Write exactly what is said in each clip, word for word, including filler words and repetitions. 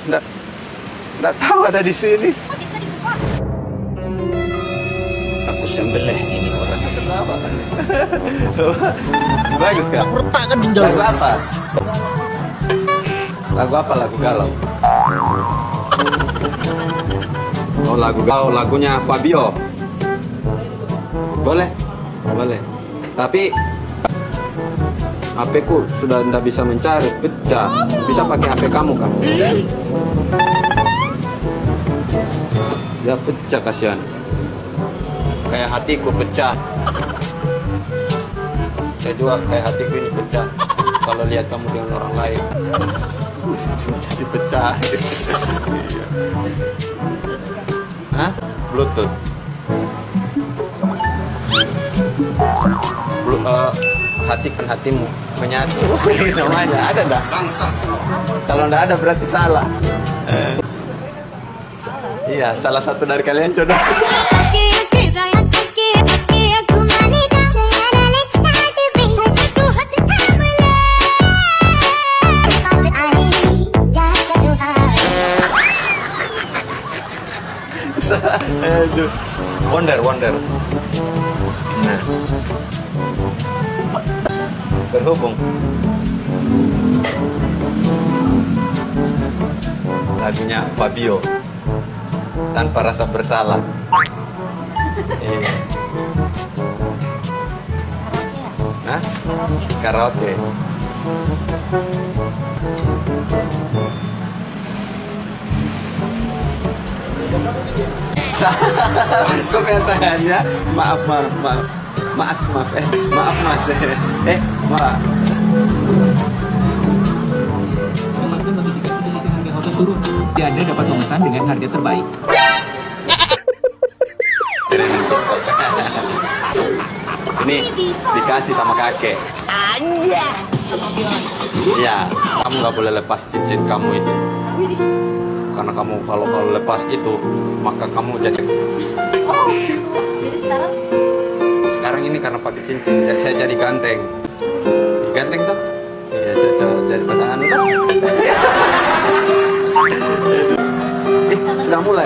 Nggak, nggak tahu ada di sini. Kok bisa dibuka? Aku sembelih ini orang kenapa? Bagus kan? Aku retakkan ginjal. Lagu apa? Lagu apa? Lagu galau. Oh, lagu galau, lagunya Fabio. Boleh? Boleh. Tapi H P ku sudah tidak bisa mencari, pecah. Bisa pakai H P kamu kan? Ya pecah, kasihan. Kayak hatiku pecah. Saya juga kayak hatiku ini pecah. Kalau lihat kamu dengan orang lain, jadi pecah. Hah? Bluetooth. Blu uh, hati kan hatimu menyatu. Namanya ada enggak? Bangsa. Kalau enggak ada berarti salah. Eh. Salah. Iya, salah satu dari kalian jodoh. Aduh. Wonder, wonder. Nah. Berhubung. Lagunya Fabio. Tanpa rasa bersalah. Iya. Hah? Karaoke. Kok katanya maaf maaf maaf maaf maaf eh maaf mas eh maaf. Memakai notifikasi dari harga hotel turun. Anda dapat memesan dengan harga terbaik. Ini dikasih sama kakek. Anja. Iya, kamu nggak boleh lepas cincin kamu itu. Karena kamu kalau kalau lepas itu, maka kamu jadi. Oh, jadi sekarang? Sekarang ini karena pakai cincin, jadi saya jadi ganteng. Ganteng tuh? Iya, cocok jadi pasangan itu. Eh, sudah mulai.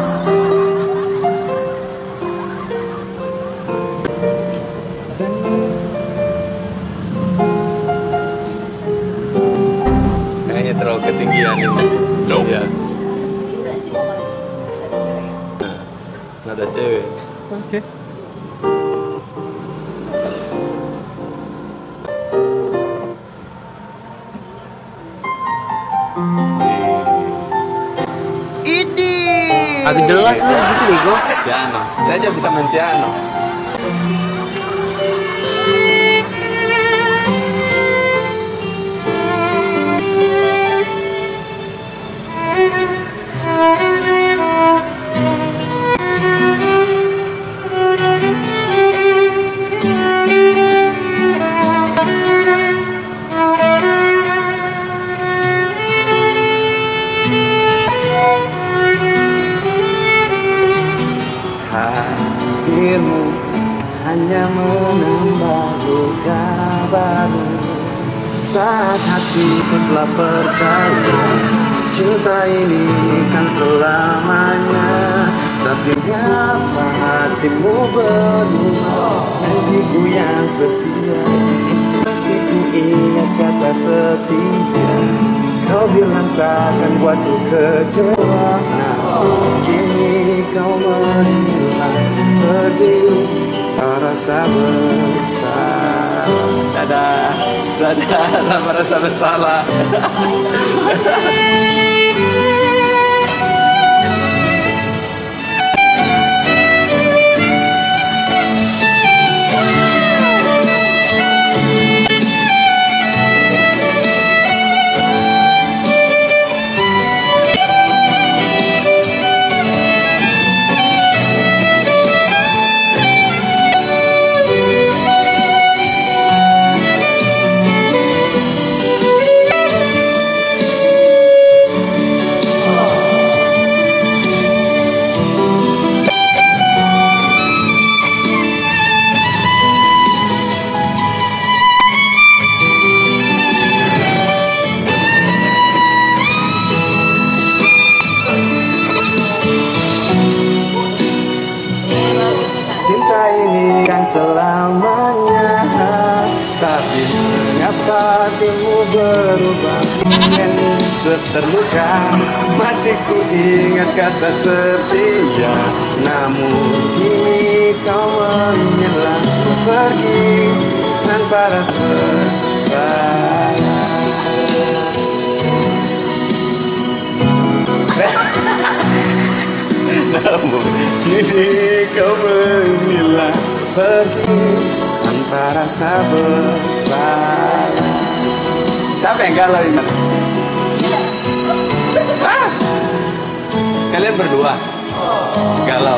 Kayaknya terlalu ketinggian ini. Nope. Ya. Udah sih ngomong. Nggak ada cewek. Oke. Ini. Agak jelas nih gitu bego. Piano. Saya aja bisa main piano. Hadirmu hanya menambah luka baru. Saat hatiku telah percaya cinta ini kan selamanya. Tapi mengapa hatimu berdua, janjiku yang setia. Kasihku ingat kata setia, kau bilang takkan buatku kecewa. Nah, kini kau menghilang sedih, tak rasa bersalah. Dadah, dadah, tak merasa bersalah. wajahmu berubah, ingin terluka. Masih ku ingat kata setia, namun kini kau menghilang pergi tanpa rasa sayang. Namun kini kau menghilang pergi tanpa rasa bersalah. Siapa yang galau ini? Ah! Kalian berdua galau.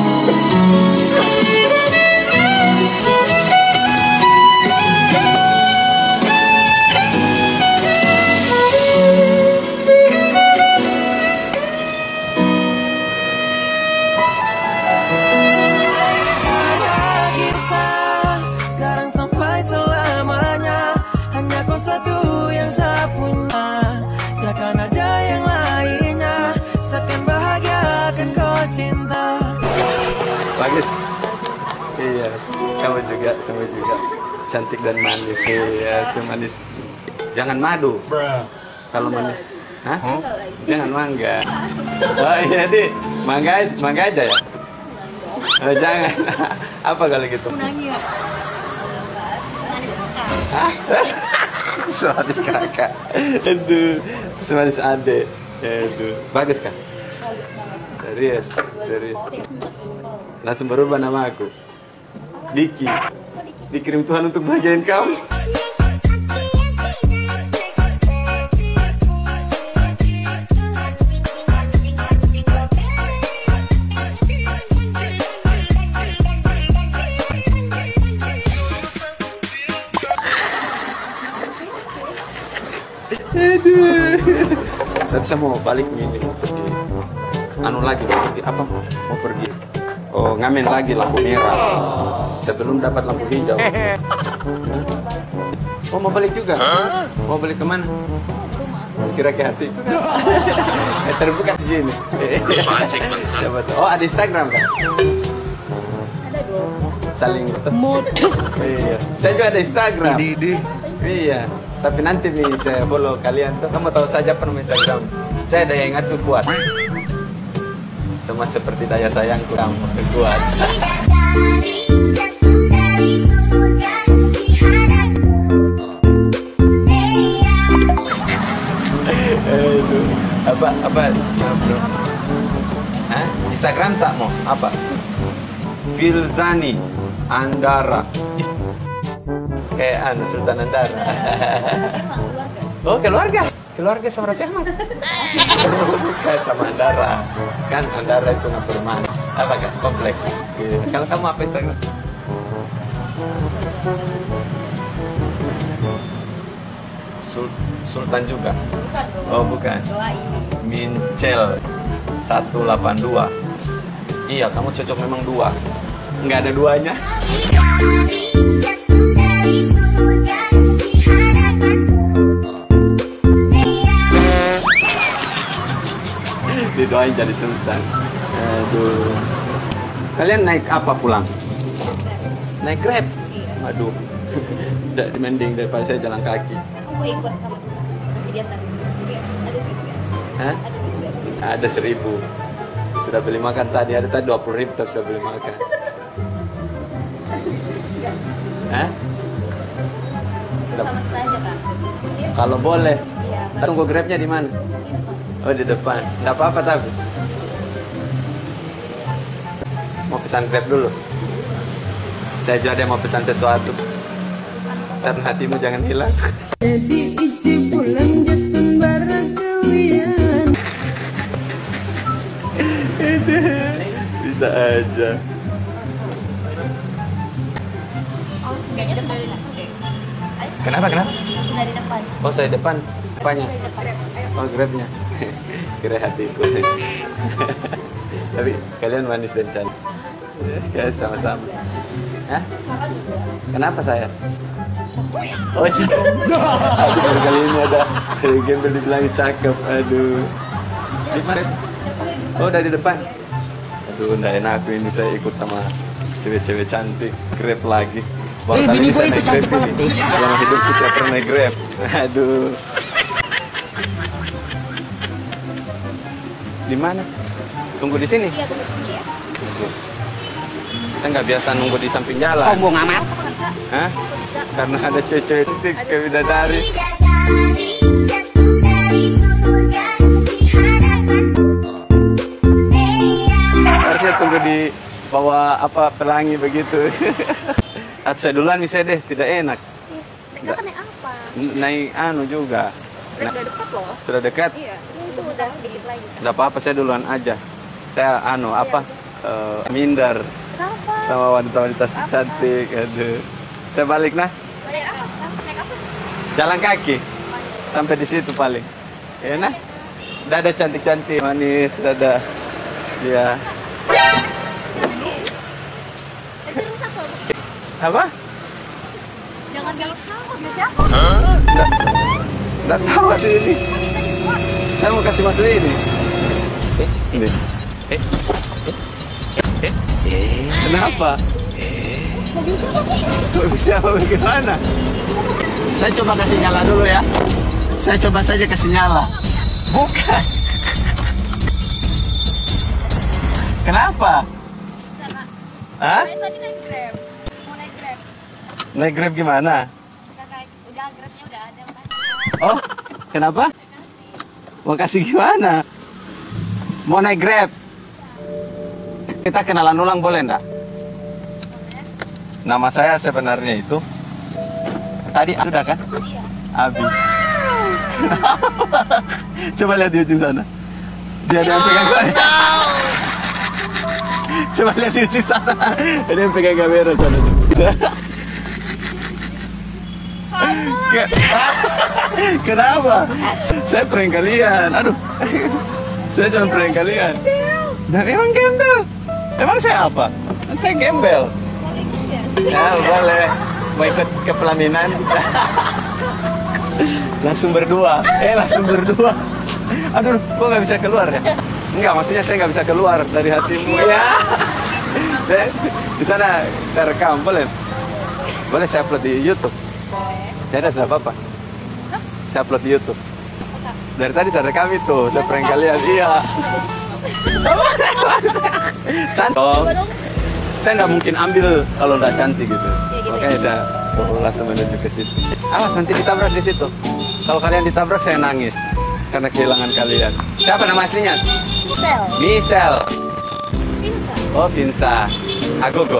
Bagus. Iya, kamu juga, sama juga cantik dan manis. Iya, semanis. Jangan madu. Kalau manis, hah? Jangan mangga. Oh iya, Di. Mangga, mangga aja ya? Oh, jangan. Apa kalau gitu? Hah? Semanis kakak. Aduh, semanis adek. Aduh, bagus kan? Serius, serius. Langsung berubah nama aku. Diki. Dikirim Tuhan untuk bahagiain kamu. Aduh. Tapi saya mau balik nih. Anu lagi mau pergi apa? Mau pergi. Oh, ngamen lagi lampu merah. Sebelum dapat lampu hijau. Oh, mau balik juga? Mau balik kemana? Kira ke hati. Eh, terbuka di sini. Oh, ada Instagram kan? Ada dong. Saling Modus. Iya. Saya juga ada Instagram. Iya. Tapi nanti nih saya follow kalian tuh. Kamu tahu saja apa nama Instagram? Saya ada yang ngatur kuat. Sama seperti daya sayangku kamu kuat. Aduh, apa apa? Hah? Instagram tak mau apa? Filzani Andara. Ih, kayak anu Sultan Andara. Oh, keluarga. Keluarga sama Raffi Ahmad. Bukan sama Andara. Kan Andara itu nggak perumahan. Apa kan? Kompleks. Gitu. Kalau kamu apa Instagram? Sul Sultan juga? Bukan dong. Oh, bukan. Doa ini. Mincel seratus delapan puluh dua. Iya, kamu cocok memang dua. Nggak ada duanya. Didoain jadi sultan. Aduh. Kalian naik apa pulang? Naik Grab? Iya. Aduh. Udah mending daripada saya jalan kaki. Aku ikut sama teman. Jadi antar. Oke, ada tiga. Hah? Ada tiga. Ada seribu. Sudah beli makan tadi. Ada tadi dua puluh ribu tapi sudah beli makan. Hah? Sama kita aja, Kak. Iya. Kalau boleh. Iya. Tunggu Grabnya di mana? Iya, Pak. Oh, di depan. Nggak apa-apa tapi. Mau pesan Grab dulu. Saya juga ada mau pesan sesuatu. Saat hatimu jangan hilang. Jadi isi pulang jatun barang kawian. Bisa aja. Oh, kayaknya sudah di depan. Kenapa, kenapa? Sudah di depan. Oh, saya depan. Apanya? Sudah di depan. Ayo. Oh, Grabnya. Kira hatiku. Tapi kalian manis dan cantik. Ya, sama-sama. Hah? Kakak juga. Kenapa saya? Oh, cinta. Aduh, baru kali ini ada gembel dibilang cakep. Aduh. Di mana? Oh, dari depan. Aduh, nggak enak aku ini, saya ikut sama cewek-cewek cantik. Grab lagi. Baru Eh, kali bini ini gue saya itu naik Grab cantik banget, ini. guys. Selama hidupku saya pernah naik Grab. Aduh. Di mana? Tunggu di sini. Iya, tunggu di sini ya. Tunggu. Kita nggak biasa nunggu di samping jalan. Sombong amat. Bisa. Hah? Karena ada cewek-cewek cantik kayak bidadari. Harusnya tunggu di bawah apa pelangi begitu. Atau saya duluan nih saya deh, tidak enak. Naik apa naik apa? N- Naik anu juga. Naik Nah, udah dekat loh. sudah dekat. Iya, ini tuh udah sedikit lagi. Tidak apa-apa, saya duluan aja. Saya anu apa? eh, minder Kenapa? sama wanita-wanita cantik. Aduh. Saya balik nah. Naik apa? Naik apa? Jalan kaki sampai di situ paling. Ya nah. Dada cantik-cantik, manis, dada. Ya. Itu rusak loh. Apa? Jangan belok kanan, ya siapa? Nggak, nggak tahu ada ini. Bisa dibuat. Saya mau kasih masuk ini. Eh, ini. Eh, eh, eh, eh. Kenapa? Mobil siapa sih? Mobil siapa bagaimana? Saya coba kasih nyala dulu ya. Saya coba saja kasih nyala. Bukan. Kenapa? Hah? Saya tadi naik Grab. Mau naik Grab. Naik Grab gimana? Udah naik, udah Grabnya udah ada kan? Oh, kenapa? Mau kasih gimana? Mau naik Grab? Kita kenalan ulang boleh enggak? Nama saya sebenarnya itu tadi sudah kan? Iya. Abi. Coba lihat di ujung sana. Dia ada yang pegang gue. Coba lihat di ujung sana. Ada yang pegang kamera sana. Ke- Kenapa? Saya prank kalian. Aduh. Saya jangan prank kalian. Dan emang gembel. Emang saya apa? Saya gembel. Mau ikut nggak sih? Ya boleh. Mau ikut ke pelaminan. Langsung berdua. Eh langsung berdua. Aduh, kok nggak bisa keluar ya? Enggak, maksudnya saya nggak bisa keluar dari hatimu ya. Saya- Di sana saya rekam, boleh? Boleh saya upload di YouTube? Ya ada, sudah apa-apa. Saya upload di YouTube. Dari tadi saya rekam itu, saya prank kalian. Iya. Cantik. Coba dong. Saya nggak mungkin ambil kalau nggak cantik gitu. Ya, gitu Makanya saya oh, langsung menuju ke situ. Awas nanti ditabrak di situ. Kalau kalian ditabrak saya nangis karena kehilangan kalian. Siapa nama aslinya? Sel. Michelle. Pinsa. Oh, Pinsa. Agogo.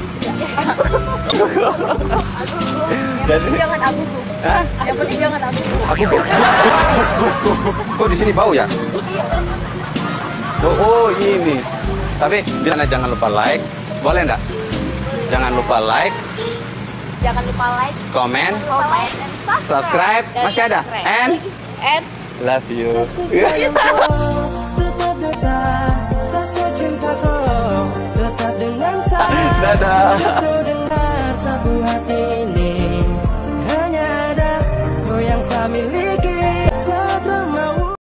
Yang penting jangan abu-abu. Hah? Yang penting jangan abu-abu. Agogo. Kok di sini bau ya? Oh, oh ini. Tapi bilang jangan lupa like. Boleh enggak? Jangan lupa like, Jangan lupa like, comment, comment, and subscribe. Dan Masih ada? subscribe. And And love you. susah yang